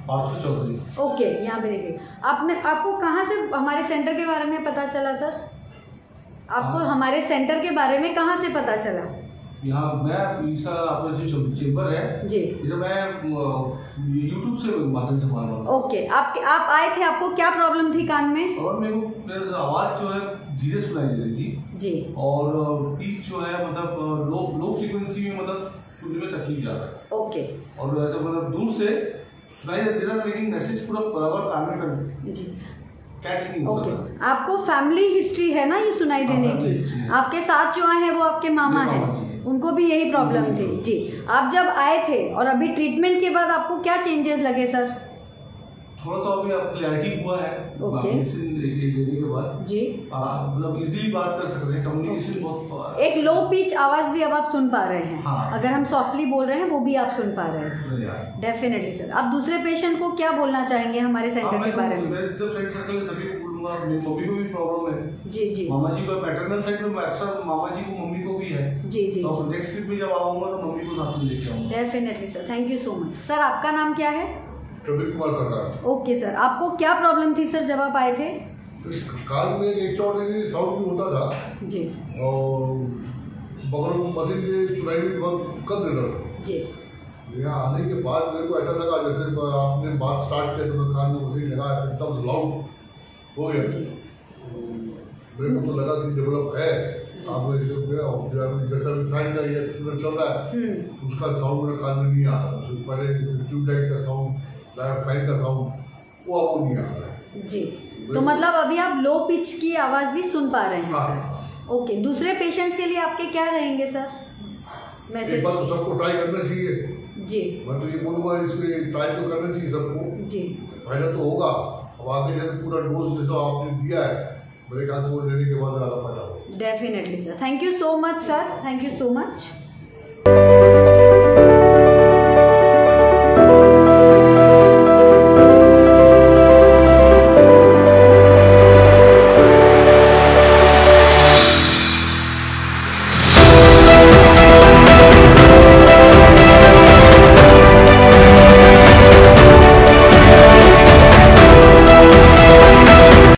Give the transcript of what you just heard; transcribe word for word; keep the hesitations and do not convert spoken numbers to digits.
Partho Chaudhary. Okay, यहाँ पे देखिए। आपने आपको कहाँ से हमारे सेंटर के बारे में पता चला सर? आपको हमारे सेंटर के बारे में कहाँ से पता चला? यहाँ मैं इसका अपना जो चेम्बर है जी, इधर मैं यूट्यूब से माध्यम से मान रहा हूँ। ओके, आप आप आए थे, आपको क्या प्रॉब्लम थी कान में? और मेरे को मेरे आवाज़ जो है धीरे सुनाई दे रही थी जी, और पिच जो है मतलब लो लो फ्रीक्वेंसी में मतलब सुनने में तकलीफ जा रहा है। ओके, और ऐसा मतलब दूर से सुनाई दे रहा था लेकिन मैसेज पूरा बराबर कान में कर जी, कैच नहीं होता। ओके, आपको फैमिली हिस्ट्री है ना ये सुनाई देने की? आपके साथ जो आए हैं वो आपके मामा हैं, उनको भी यही प्रॉब्लम थी। जी, आप जब आए थे और अभी ट्रीटमेंट के बाद आपको क्या चेंजेस लगे सर? थोड़ा सा अभी अब क्लैरिटी हुआ है मेडिसिन लेने के बाद। जी, मतलब इजीली बात कर सकते हैं, कम्युनिकेशन बहुत। एक लो पिच आवाज भी अब आप सुन पा रहे हैं। हाँ। अगर हम सॉफ्टली बोल रहे हैं वो भी आप सुन पा रहे हैं। Definitely sir. आप दूसरे पेशेंट को क्या बोलना चाहेंगे हमारे सेंटर के बारे में? मेरे जो फ्रेंड सर्कल है सभी को बोलूंगा, मेरी मम्मी को भी प्रॉब्लम है। जी जी, मामा जी को पैटर्नल साइड में अक्सर मामा जी को मम्मी को भी है। जी जी, तो नेक्स्ट ट्रिप में जब आऊंगा तो मम्मी को साथ में लेके आऊंगा। Definitely sir, thank you so much. Sir आपका नाम क्या है? प्रवीण कुमार सरकार। ओके सर, आपको क्या प्रॉब्लम थी सर जब आप आए थे? कान में एक चौड़ी साउंड भी होता था जी, और बगल मशीन की चुनाई भी बहुत कर देता था जी। यहाँ आने के बाद मेरे को ऐसा लगा जैसे आपने बात स्टार्ट किया तो मैं कान में मशीन लगा एकदम लाउड हो गया। मेरे को तो लगा कि डेवलप है आपने जैसा भी फैन का ये चल रहा है उसका साउंड मेरे कान में नहीं आ रहा। तो पहले ट्यूबलाइट का साउंड, फैन का साउंड वो आपको नहीं आ रहा है। जी, तो मतलब अभी आप लो पिच की आवाज भी सुन पा रहे हैं? हाँ, सर। ओके, दूसरे पेशेंट्स के लिए आपके क्या रहेंगे सर मैसेज? एक बार तो सबको ट्राई करना चाहिए। जी, मैं तो ये बोलूँगा इसमें ट्राई तो करना चाहिए सबको। जी, फायदा तो होगा। अब आगे जब पूरा डोज जैसा आपने दिया है मेरे ख्याल से वो लेने के बाद ज़्यादा फायदा होगा। Definitely sir, thank you so much sir, thank you so much.